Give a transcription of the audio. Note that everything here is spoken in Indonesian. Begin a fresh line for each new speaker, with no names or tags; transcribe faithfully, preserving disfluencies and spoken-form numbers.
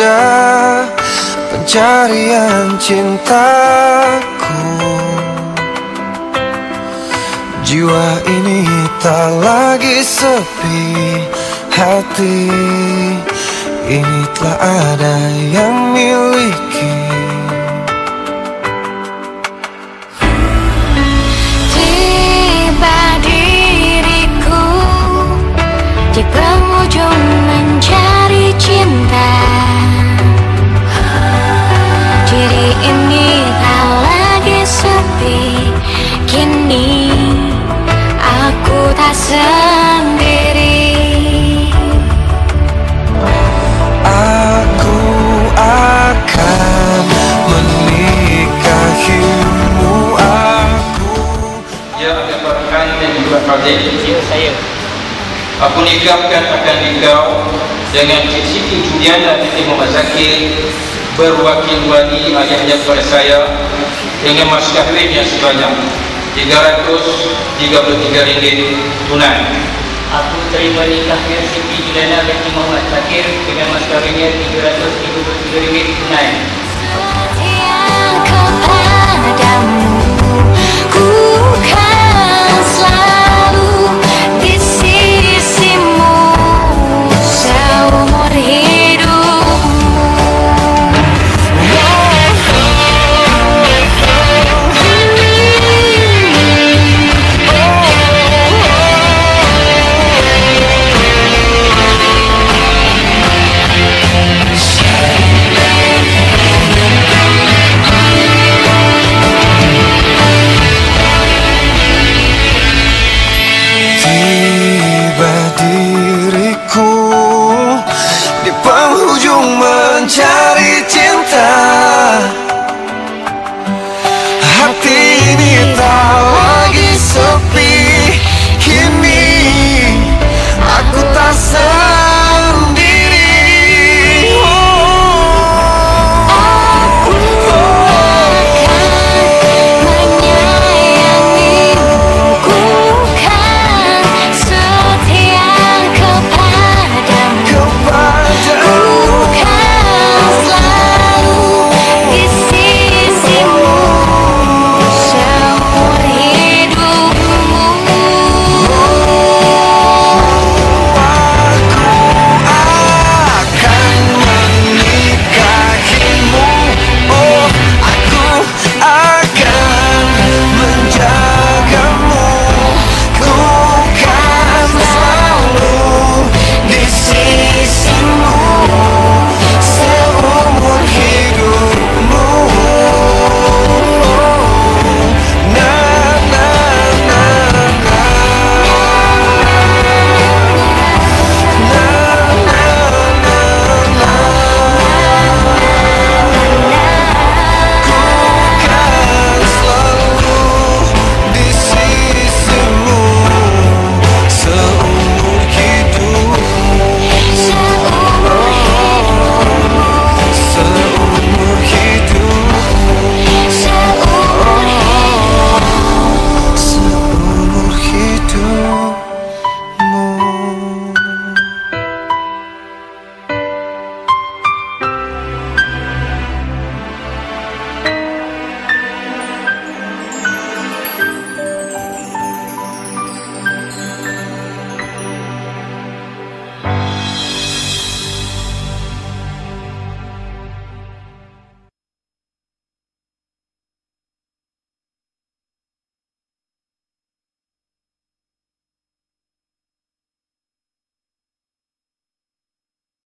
raga pencarian cintaku. Jiwa ini tak lagi sepi, hati ini telah ada yang miliki.
Tiba diriku di penghujung mencari cinta. Diri ini tak lagi sepi, kini aku tak sendiri.
Aku akan menikahimu. Aku
Ya, Abang Farhan dan juga Fadil.
Ya, saya.
Aku nikahkan akan engkau dengan Cik Siti Juliana binti Muhammad Zakir berwakil wali ayahnya kepada saya dengan mas kahwin yang sebanyak tiga ratus tiga puluh tiga ringgit tunai.
Aku terima nikahnya Siti Juliana binti Muhammad Zakir dengan mas kahwinnya tiga ratus tiga puluh tiga ringgit tunai.